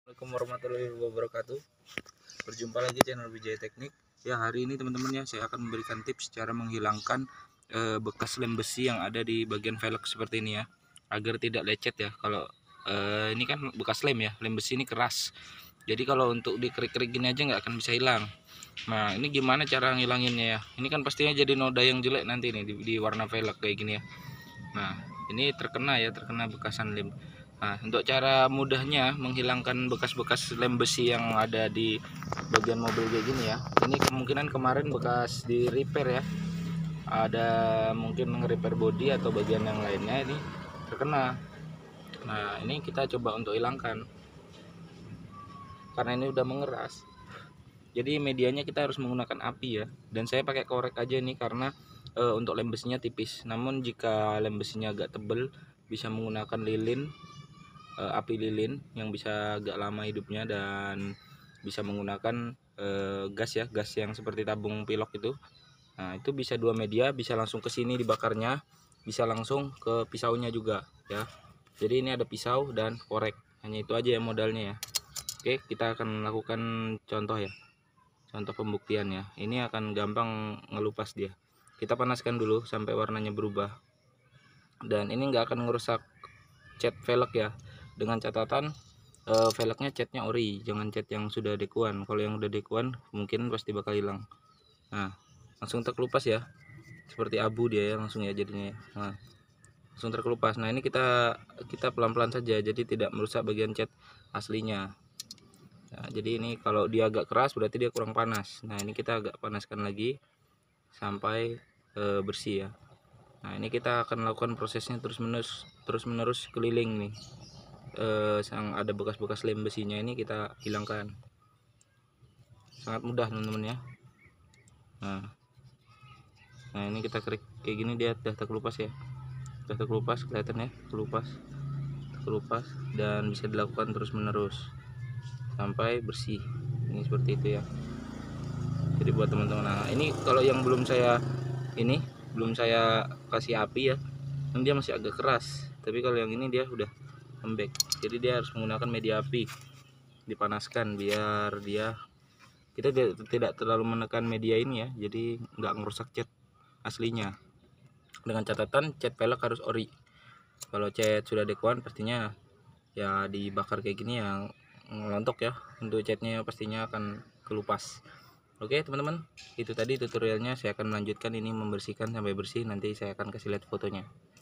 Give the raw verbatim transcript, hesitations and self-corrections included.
Assalamualaikum warahmatullahi wabarakatuh. Berjumpa lagi channel Wijaya Teknik. Ya, hari ini teman-teman ya, saya akan memberikan tips cara menghilangkan e, bekas lem besi yang ada di bagian velg seperti ini ya, agar tidak lecet ya. Kalau e, ini kan bekas lem ya, lem besi ini keras. Jadi kalau untuk dikerik-kerik gini aja nggak akan bisa hilang. Nah, ini gimana cara ngilanginnya ya? Ini kan pastinya jadi noda yang jelek nanti nih di, di warna velg kayak gini ya. Nah, ini terkena ya, terkena bekasan lem. Nah, untuk cara mudahnya menghilangkan bekas-bekas lem besi yang ada di bagian mobil kayak gini ya. Ini kemungkinan kemarin bekas di repair ya. Ada mungkin nge-repair body atau bagian yang lainnya ini terkena. Nah, ini kita coba untuk hilangkan. Karena ini udah mengeras. Jadi medianya kita harus menggunakan api ya. Dan saya pakai korek aja nih karena e, untuk lem besinya tipis. Namun jika lem besinya agak tebel, bisa menggunakan lilin, e, api lilin yang bisa agak lama hidupnya, dan bisa menggunakan e, gas ya, gas yang seperti tabung pilok itu. Nah, itu bisa dua media, bisa langsung ke sini dibakarnya, bisa langsung ke pisaunya juga ya. Jadi ini ada pisau dan korek. Hanya itu aja ya modalnya ya. Oke, kita akan melakukan contoh ya. Contoh pembuktiannya. Ini akan gampang ngelupas dia. Kita panaskan dulu sampai warnanya berubah. Dan ini nggak akan ngerusak cat velg ya. Dengan catatan e, velgnya catnya ori, jangan cat yang sudah dekuan. Kalau yang udah dekuan mungkin pasti bakal hilang. Nah, langsung terkelupas ya. Seperti abu dia ya langsung ya jadinya. Nah, langsung terkelupas. Nah, ini kita kita pelan-pelan saja, jadi tidak merusak bagian cat aslinya. Nah, jadi ini kalau dia agak keras berarti dia kurang panas. Nah, ini kita agak panaskan lagi sampai e, bersih ya. Nah, ini kita akan lakukan prosesnya terus menerus terus menerus keliling nih. E, yang ada bekas-bekas lem besinya ini kita hilangkan. Sangat mudah teman-teman ya. Nah, nah ini kita kerik kayak gini, dia sudah terkelupas ya. Sudah terkelupas, kelihatan ya, kelupas, terkelupas, dan bisa dilakukan terus menerus sampai bersih. Ini seperti itu ya. Jadi buat teman-teman, nah ini kalau yang belum saya ini belum saya kasih api ya, ini dia masih agak keras. Tapi kalau yang ini dia udah lembek, jadi dia harus menggunakan media api, dipanaskan biar dia kita tidak terlalu menekan media ini ya, jadi nggak ngerusak cat aslinya. Dengan catatan cat velg harus ori. Kalau cat sudah dekuan pastinya ya dibakar kayak gini yang ngelontok ya, untuk catnya pastinya akan kelupas. Oke teman-teman, itu tadi tutorialnya. Saya akan melanjutkan ini membersihkan sampai bersih, nanti saya akan kasih lihat fotonya.